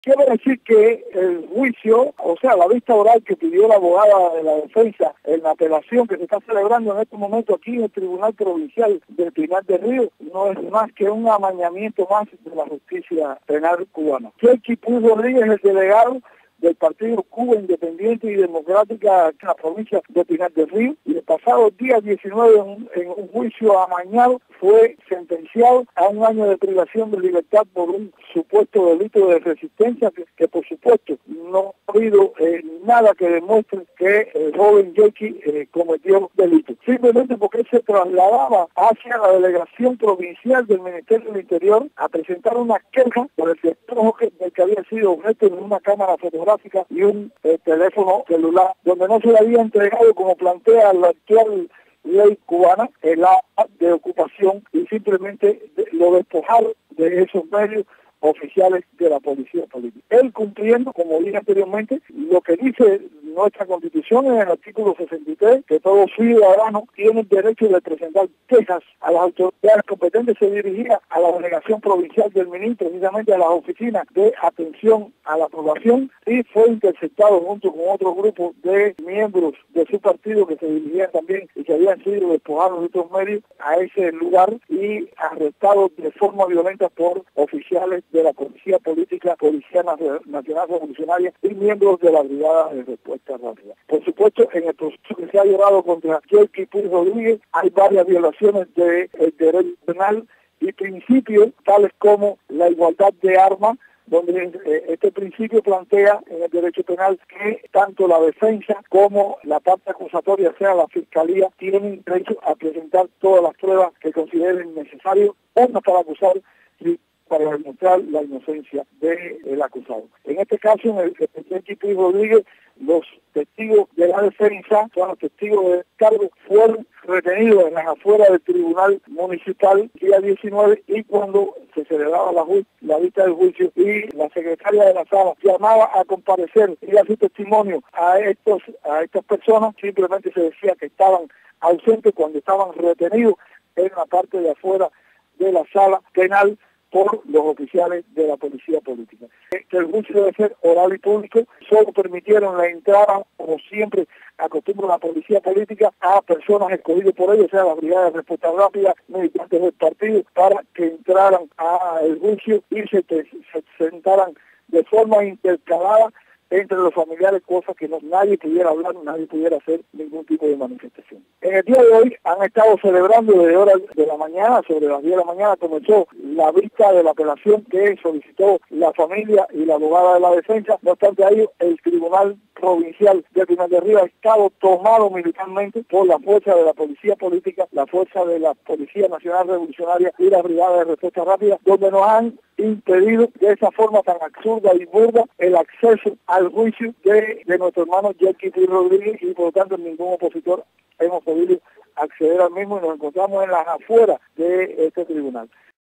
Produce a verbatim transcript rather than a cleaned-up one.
Quiero decir que el juicio, o sea, la vista oral que pidió la abogada de la defensa en la apelación que se está celebrando en este momento aquí en el Tribunal Provincial del Pinar del Río, no es más que un amañamiento más de la justicia penal cubana. Yerky Puig Rodríguez, el delegado del Partido Cuba Independiente y Democrática en la provincia de Pinar del Río, y el pasado día diecinueve en un, en un juicio amañado fue sentenciado a un año de privación de libertad por un supuesto delito de resistencia que, que por supuesto no ha habido eh, nada que demuestre que el joven Yerky eh, cometió delito, simplemente porque él se trasladaba hacia la delegación provincial del Ministerio del Interior a presentar una queja por el despojo que, que había sido objeto de una cámara fotográfica y un eh, teléfono celular, donde no se le había entregado, como plantea la actual ley cubana, el acta de ocupación, y simplemente lo despojaron de esos medios oficiales de la policía política. Él cumpliendo, como dije anteriormente, lo que dice nuestra Constitución en el artículo sesenta y tres, que todo ciudadano tiene el derecho de presentar quejas a las autoridades competentes. Se dirigía a la delegación provincial del ministro, precisamente a las oficinas de atención a la población, y fue interceptado junto con otro grupo de miembros de su partido que se dirigían también y que habían sido despojados de estos medios a ese lugar y arrestados de forma violenta por oficiales de la Policía Política, Policía Nacional Revolucionaria y miembros de la Brigada de Respuesta Rápida. Por supuesto, en el proceso que se ha llevado contra Yerky Puig Rodríguez hay varias violaciones del derecho penal y principios tales como la igualdad de armas, donde eh, este principio plantea en el derecho penal que tanto la defensa como la parte acusatoria, o sea, la fiscalía, tienen derecho a presentar todas las pruebas que consideren necesarias, una para acusar y para demostrar la inocencia del acusado. En este caso, en el de Yerky Puig Rodríguez, los testigos de la defensa, son los testigos del cargo, fueron retenidos en las afueras del Tribunal Municipal el día diecinueve, y cuando se celebraba la, la vista del juicio y la secretaria de la sala llamaba a comparecer y a su testimonio a estos a estas personas, simplemente se decía que estaban ausentes cuando estaban retenidos en la parte de afuera de la sala penal por los oficiales de la policía política. Que el juicio debe ser oral y público. Solo permitieron la entrada, como siempre acostumbra la policía política, a personas escogidas por ellos, o sea, la Brigada de Respuesta Rápida, militantes del partido, para que entraran al juicio y se, se sentaran de forma intercalada entre los familiares, cosas que no, nadie pudiera hablar, nadie pudiera hacer ningún tipo de manifestación. En el día de hoy han estado celebrando desde horas de la mañana, sobre las diez de la mañana, comenzó la vista de la apelación que solicitó la familia y la abogada de la defensa. No obstante a ello, el Tribunal Provincial de Pinar del Río ha estado tomado militarmente por la fuerza de la policía política, la fuerza de la Policía Nacional Revolucionaria y la Brigada de Respuesta Rápida, donde nos han impedido de esa forma tan absurda y burda el acceso al juicio de, de nuestro hermano Yerky Puig Rodríguez, y por lo tanto ningún opositor hemos podido acceder al mismo, y nos encontramos en las afueras de este tribunal.